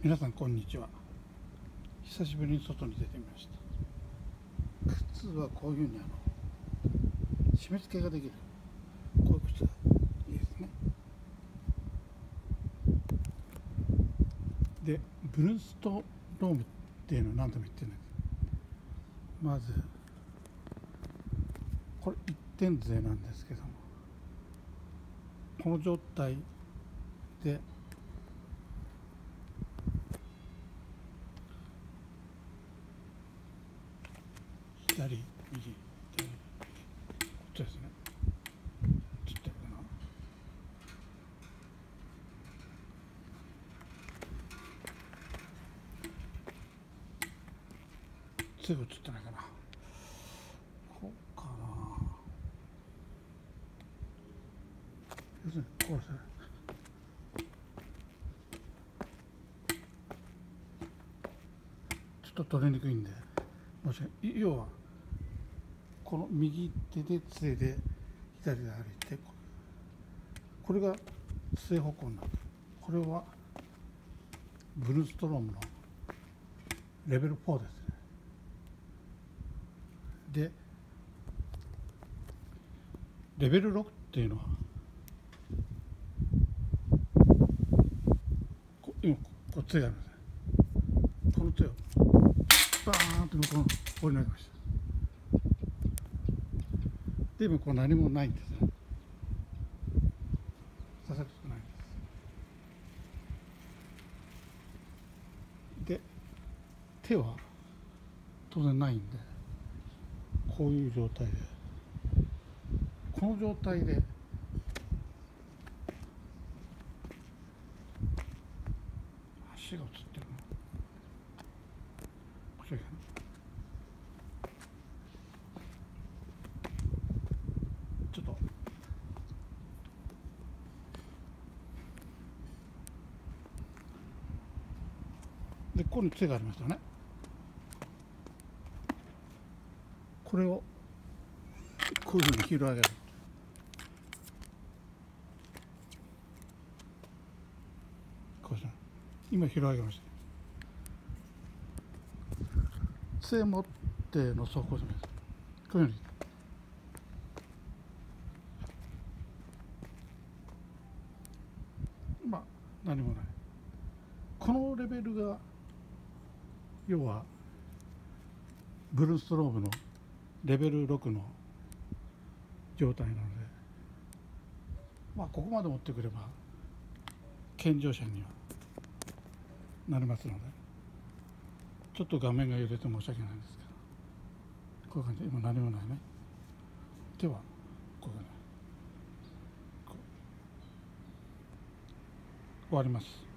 皆さんこんにちは。久しぶりに外に出てみました。靴はこういうふうに締め付けができる、こういう靴がいいですね。でブルーストロームっていうのを何度も言ってるんです。まずこれ一点勢なんですけども、この状態で左右左こっちですね。映ってるかな。すぐ映ってないかな。こうかな。要するにこうですね。ちょっと取れにくいんで、要はこの右手で杖で左で歩いて、これが杖方向になる。これはブルーストロームのレベル4ですね。でレベル6っていうのは今こっちがあるんですね。この手をバーンと向こうに放り投げました。で今こう何もないんですね。刺さることないんです。で手は当然ないんで、こういう状態で、この状態で足が映ってるな。こちらちょっとでここに杖がありましたね。これをこういうふうに拾い上げる。こうですね。今拾い上げました。杖持っての走行です。こういうふうに何もない。このレベルが要はブルーストロームのレベル6の状態なので、ここまで持ってくれば健常者にはなりますので、ちょっと画面が揺れて申し訳ないんですけど、こういう感じで今何もないね。手はこういうね、終わります。